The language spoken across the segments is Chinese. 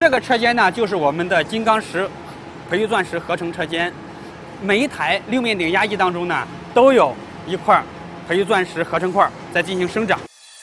这个车间呢，就是我们的金刚石培育钻石合成车间。每一台6面顶压机当中呢，都有一块培育钻石合成块在进行生长。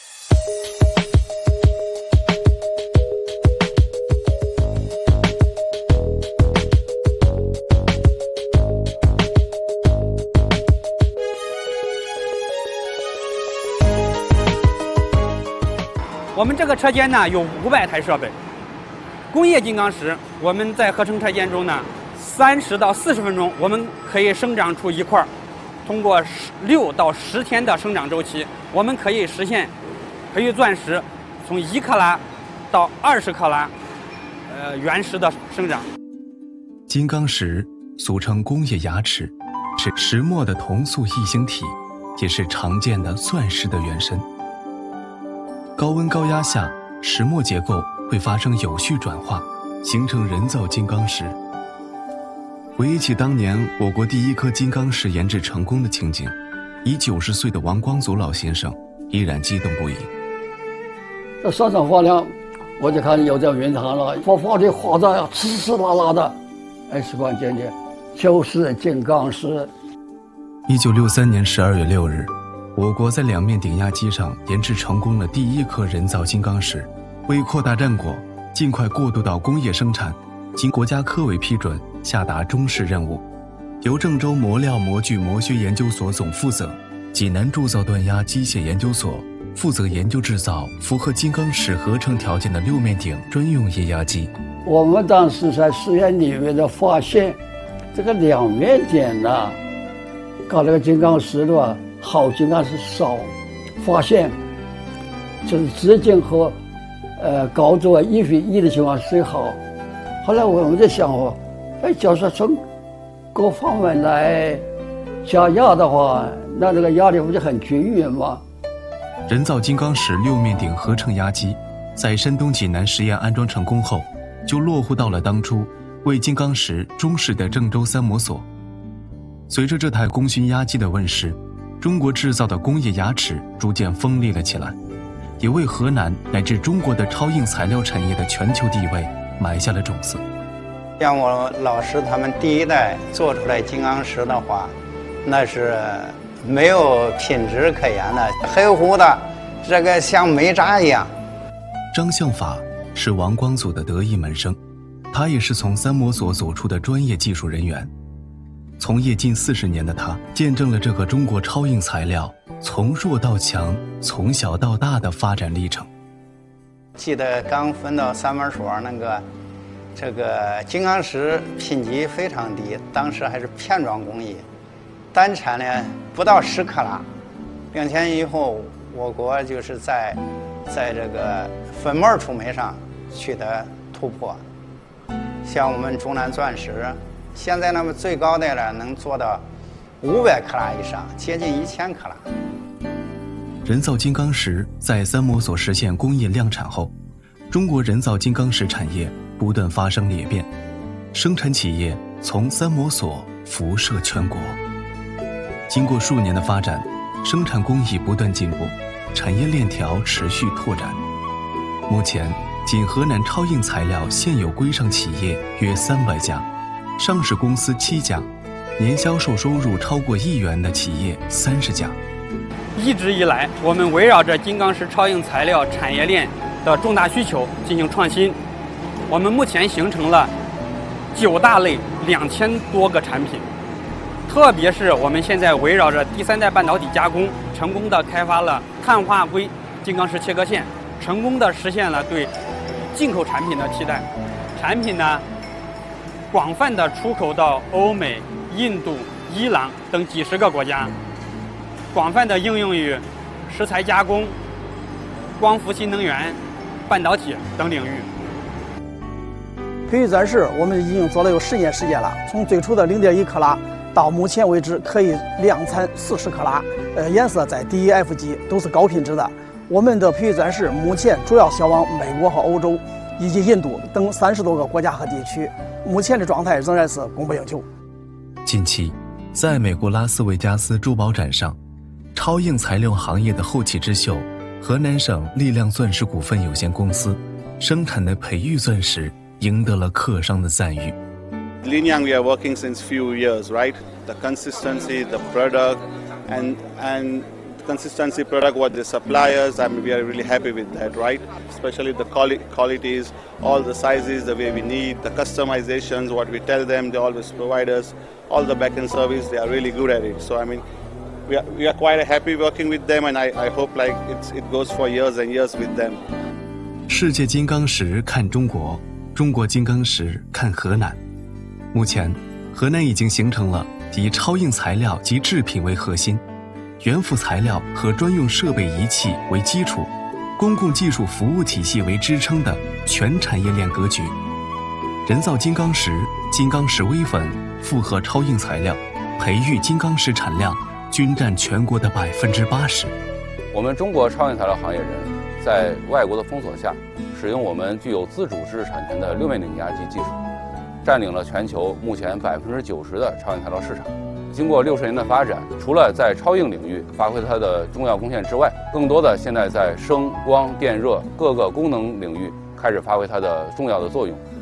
我们这个车间呢有500台设备。工业金刚石，我们在合成车间中呢，30到40分钟，我们可以生长出一块。通过6到10天的生长周期，我们可以实现培育钻石从1克拉到20克拉，原石的生长。 金刚石俗称工业牙齿，是石墨的同素异形体，也是常见的钻石的原身。高温高压下，石墨结构会发生有序转化，形成人造金刚石。回忆起当年我国第一颗金刚石研制成功的情景，已90岁的王光祖老先生依然激动不已。 这山上画梁，我就看有这云堂了，画的画的呀，呲呲啦啦的，时光渐渐，就是金刚石。 1963年12月6日，我国在2面顶压机上研制成功了第一颗人造金刚石。为扩大战果，尽快过渡到工业生产，经国家科委批准，下达中试任务，由郑州磨料模具模学研究所总负责，济南铸造锻压机械研究所负责研究制造符合金刚石合成条件的6面顶专用液压机。 我们当时在实验里面的发现，这个2面顶呢，搞那个金刚石的话，好金刚石少，发现就是直径和高度1:1的情况是最好。后来我们在想就是从各方面来加压的话，那这个压力不就很均匀吗？ 人造金刚石6面顶合成压机在山东济南实验安装成功后，就落户到了当初为金刚石中试的郑州3模所。随着这台功勋压机的问世，中国制造的工业牙齿逐渐锋利了起来，也为河南乃至中国的超硬材料产业的全球地位埋下了种子。 像我老师他们第一代做出来金刚石的话，那是没有品质可言的，黑乎的，这个像煤渣一样。 张向法是王光祖的得意门生，他也是从3模所走出的专业技术人员。从业近40年的他，见证了这个中国超硬材料从弱到强、从小到大的发展历程。 记得刚分到3模所这个金刚石品级非常低，当时还是片装工艺，单产呢不到10克拉。2千以后，我国就是在这个粉末触媒上取得突破，像我们中南钻石，现在最高的了能做到500克拉以上，接近1000克拉。 人造金刚石在3模所实现工业量产后，中国人造金刚石产业不断发生裂变，生产企业从3模所辐射全国。经过数年的发展，生产工艺不断进步，产业链条持续拓展。目前，仅河南超硬材料现有规上企业约300家，上市公司7家，年销售收入超过1亿元的企业30家。 一直以来，我们围绕着金刚石超硬材料产业链的重大需求进行创新。我们目前形成了9大类2000多个产品，特别是我们现在围绕着第3代半导体加工，成功的开发了碳化硅金刚石切割线，成功的实现了对进口产品的替代。产品呢，广泛的出口到欧美、印度、伊朗等几十个国家，广泛的应用于石材加工、光伏新能源、半导体等领域。 培育钻石我们已经做了有10年时间了，从最初的0.1克拉到目前为止可以量产40克拉，颜色在 D、F 级都是高品质的。我们的培育钻石目前主要销往美国和欧洲以及印度等30多个国家和地区，目前的状态仍然是供不应求。 近期，在美国拉斯维加斯珠宝展上，超硬材料行业的后起之秀河南省力量钻石股份有限公司生产的培育钻石赢得了客商的赞誉。 Linyang, we are working since few years, right? The consistency, the product, and consistency product what the suppliers, we are really happy with that, right? Especially the qualities, all the sizes, the way we need, the customizations, what we tell them, they always provide us, all the back-end service, they are really good at it. So I mean, we are quite happy working with them, and I hope like it goes for years and years with them. 世界金刚石看中国，中国金刚石看河南。目前，河南已经形成了以超硬材料及制品为核心，原副材料和专用设备仪器为基础，公共技术服务体系为支撑的全产业链格局。人造金刚石、金刚石微粉、复合超硬材料，培育金刚石产量均占全国的80%。 我们中国超硬材料行业人在外国的封锁下，使用我们具有自主知识产权的6面拧压机技术，占领了全球目前90%的超硬材料市场。经过60年的发展，除了在超硬领域发挥它的重要贡献之外，更多的现在在声、光、电、热各个功能领域开始发挥它的重要的作用。